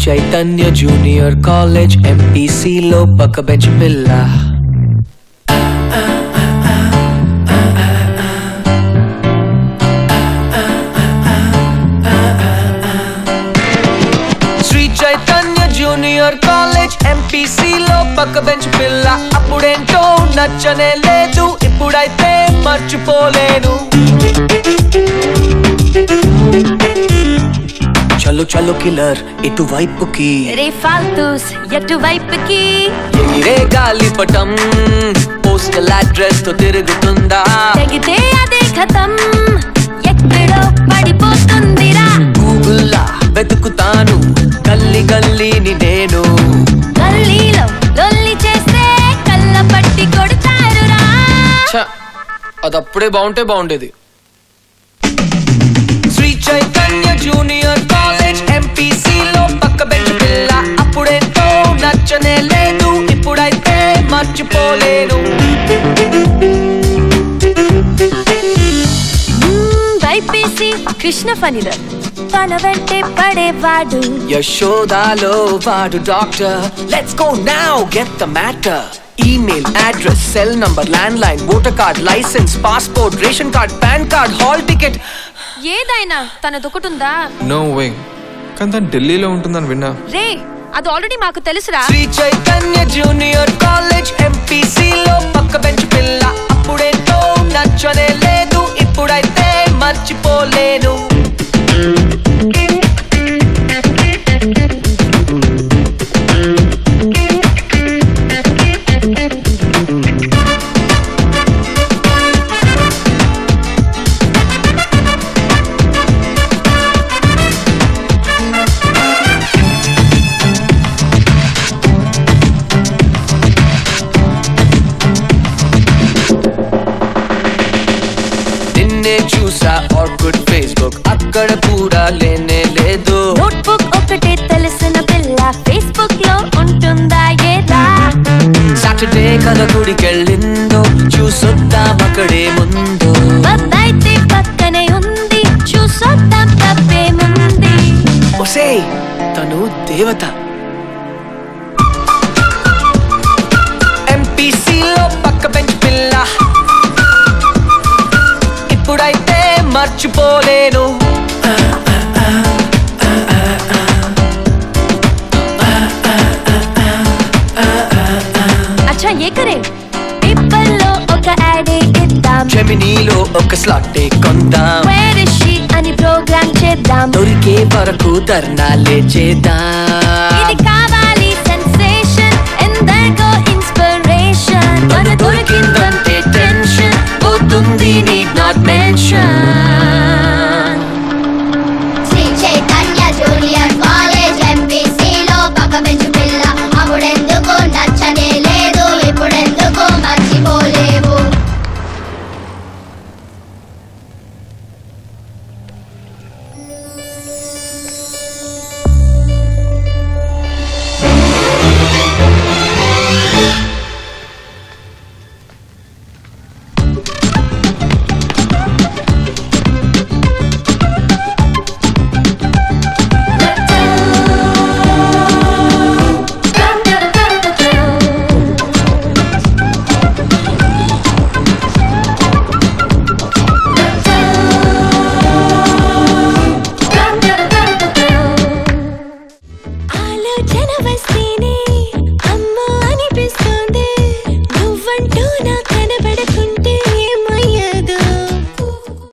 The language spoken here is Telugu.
Chaitanya Junior College MPC lo paka bench pilla. Sri Chaitanya Junior College MPC lo paka bench pilla. Appudento nachane ledu, ippudaithe marchipolenu. చలో చలో కిల్లర్ ఇటువైపుకి, రే ఫాల్తూస్ ఎటువైపుకి. ఎగిరే గాలిపటం పోస్టల్ అడ్రస్ తో తిరుగుతుందా, తెగితే అదే ఖతం ఎక్కడో పడిపోతుందిరా. గూగుల్లా వెతుకుతాను గల్లీ గల్లీని నేను, గల్లీలో లొల్లి చేస్తే కళ్ళ పట్టి కొడతారురా. అదప్పుడే బాగుంటే బాగుండేది. Sri Chaitanya junior college MPC లో పక్క బెంచ్ పిల్ల. అప్పుడేంటో నచ్చనే లేదు, ఇప్పుడైతే మర్చిపోలేను. వైపీసీ కృష్ణ ఫణిధర్ తన వెంటే పడేవాడు. యశోదాలో వాడు doctor. Let's go now get the matter. Email address, cell number, landline, voter card, license, passport, ration card, pan card, hall ticket, ఏదైనా తనదొకటుందా? నో వే, కానీ తను ఢిల్లీలో ఉంటుందని విన్నా. రే అది ఆల్రెడీ మాకు తెలుసురా. Sri Chaitanya junior college MPC లో పక్క బెంచ్ పిల్ల. అప్పుడేంటో నచ్చనే లేదు, ఇప్పుడైతే మర్చిపోలేను. చూసా ఆర్కుడ్, ఫేస్బుక్, అక్కడ కూడా లేనే లేదు. నోట్బుక్ ఒకటే తెలిసిన పిల్ల ఫేస్బుక్ లో ఉంటుందా ఏదా? సాటర్డే కథ గుడికెళ్ళిందో, చూసొద్దాం అక్కడే ముందు. అయితే పక్కనే ఉంది, చూసొద్దాం తప్పేముంది. ఒసే తను దేవత. ఎంపీసీలో పక్క బెంచ్ పిల్ల. ఇప్పుడైతే మర్చిపోలేను. అచ్చా ఏ కరే, పేపర్ లో ఒక యాడ్ ఇద్దాం, జెమినీలో ఒక స్లాట్ కొందాం, వేర్ ఇస్ షీ అని ప్రోగ్రామ్ చేద్దాం, దొరికే వరకు ధర్నాలే చేద్దాం. ఇది కావాలి సెన్సేషన్, ఎందరికో ఇన్స్పిరేషన్. మన దొరికిందంటే టెన్షన్ పోతుంది, need not mention. Sri Chaitanya junior college MPC లో పక్క బెంచ్ పిల్ల. అప్పుడెందుకు నచ్చనే లేదు, ఇప్పుడెందుకు మర్చిపోలేవు. అమ్మ అనిపిస్తుంది, నువ్వంటూ నా కనబడకుంటే.